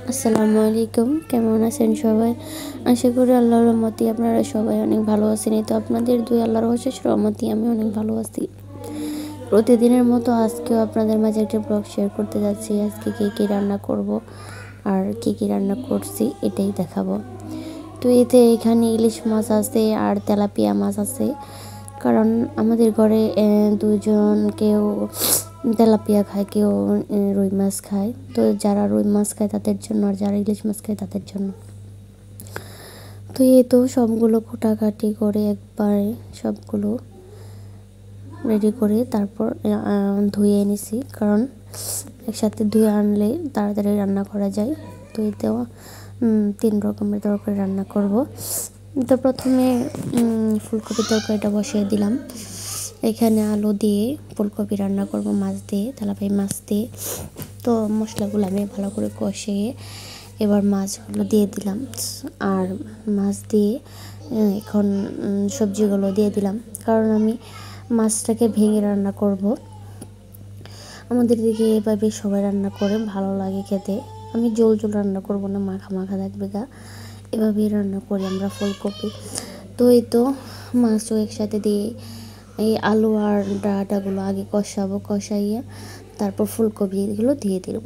আসসালামু আলাইকুম, কেমন আছেন সবাই? আশা করি আল্লাহর রহমতে আপনারা সবাই অনেক ভালো আছেন। এই তো আপনাদের দুই আল্লাহর অশেষ রহমতে আমি অনেক ভালো আছি। প্রতিদিনের মতো আজকেও আপনাদের মাঝে একটা ব্লগ শেয়ার করতে যাচ্ছি। আজকে কী রান্না করব আর কী রান্না করছি এটাই দেখাবো। তো এতে এখানে ইলিশ মাছ আছে আর তেলাপিয়া মাছ আছে, কারণ আমাদের ঘরে দুজন কেউ তেলাপিয়া খায়, কেউ রুই মাছ খায়। তো যারা রুই মাছ খায় তাদের জন্য, আর যারা ইলিশ মাছ খায় তাদের জন্য। তো এই তো সবগুলো কোটাকাটি করে একবারে সবগুলো রেডি করে তারপর ধুয়ে এনেছি, কারণ একসাথে ধুয়ে আনলে তাড়াতাড়ি রান্না করা যায়। তো এতেও 3 রকমের তরকারি রান্না করব। তো প্রথমে ফুলকপি তরকারিটা বসিয়ে দিলাম। এখানে আলু দিয়ে ফুলকপি রান্না করব মাছ দিয়ে, তেলাপিয়া মাছ দিয়ে। তো মশলাগুলো আমি ভালো করে কষিয়ে এবার মাছগুলো দিয়ে দিলাম, আর মাছ দিয়ে এখন সবজিগুলো দিয়ে দিলাম, কারণ আমি মাছটাকে ভেঙে রান্না করব। আমাদের দিকে এভাবে সবাই রান্না করে, ভালো লাগে খেতে। আমি ঝোল রান্না করব না, মাখা মাখা থাকবে গা, এভাবেই রান্না করি আমরা ফুলকপি। তো এই তো মাছও একসাথে দিয়ে এই আলু আর ডাঁটাগুলো আগে কষাবো, কষাইয়ে তারপর ফুলকপিগুলো দিয়ে দেব।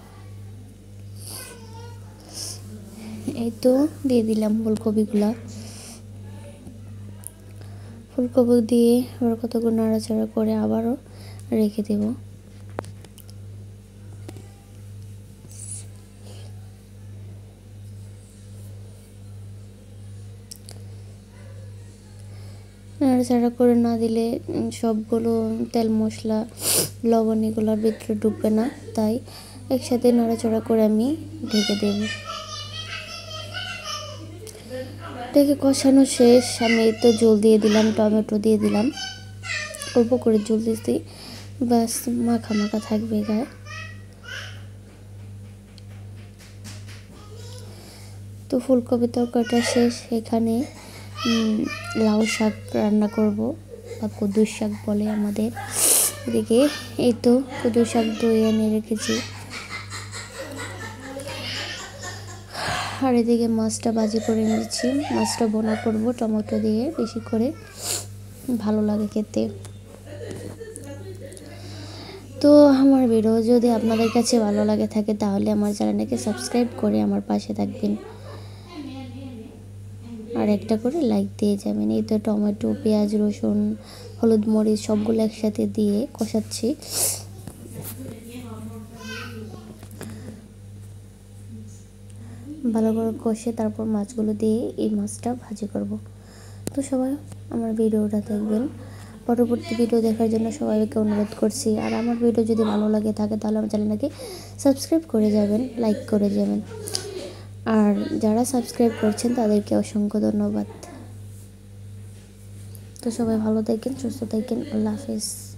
এই তো দিয়ে দিলাম ফুলকপি দিয়ে আবার কতক্ষণ নাড়াচাড়া করে আবারও রেখে দেব। নাড়াচাড়া করে না দিলে সবগুলো তেল মশলা লবণ এগুলোর ভিতরে ঢুকবে না, তাই একসাথে নাড়াচাড়া করে আমি ঢেকে দেব। ঢেকে কষানো শেষ, আমি তো জল দিয়ে দিলাম, টমেটো দিয়ে দিলাম, অল্প করে জল দিয়েছি, ব্যাস মাখা মাখা থাকবে গায়ে। তো ফুলকপি তরকারিটা শেষ। এখানে লাউ শাক রান্না করব, বা কদু শাক বলে আমাদের এদিকে। এই তো কদু শাক ধুয়ে এনে রেখেছি, আর এদিকে মাছটা ভাজি করে নিচ্ছি। মাছটা বোনা করব টমেটো দিয়ে, বেশি করে ভালো লাগে খেতে। তো আমার ভিডিও যদি আপনাদের কাছে ভালো লাগে থাকে তাহলে আমার চ্যানেলটাকে সাবস্ক্রাইব করে আমার পাশে থাকবেন, আর একটা করে লাইক দিয়ে যাবেন। এই তো টমেটো, পেঁয়াজ, রসুন, হলুদ, মরিচ সবগুলো একসাথে দিয়ে কষাচ্ছি। ভালো করে কষে তারপর মাছগুলো দিয়ে এই মাছটা ভাজি করব। তো সবাই আমার ভিডিওটা দেখবেন। পরবর্তী ভিডিও দেখার জন্য সবাইকে অনুরোধ করছি। আর আমার ভিডিও যদি ভালো লাগে থাকে তাহলে আমার চ্যানেলটাকে সাবস্ক্রাইব করে যাবেন, লাইক করে যাবেন। আর যারা সাবস্ক্রাইব করছেন তাদেরকে অসংখ্য ধন্যবাদ। তো সবাই ভালো থাকেন, সুস্থ থাকেন, আল্লাহ হাফেজ।